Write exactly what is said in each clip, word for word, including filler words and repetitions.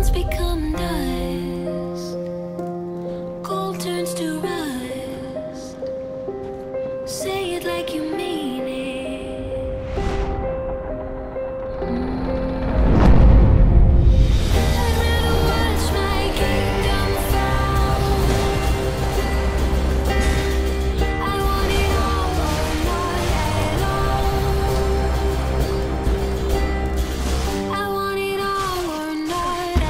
clouds become dust, gold turns to rust. Say it like you mean it. I'd rather watch my kingdom fall. I want it all or not at all. I want it all or not at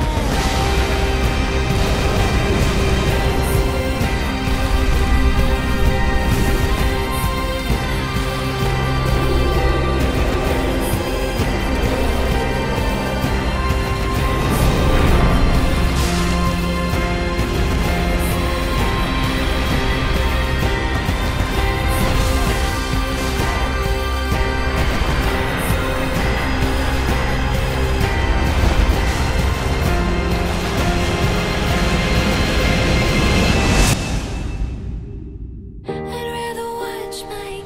I'd rather watch my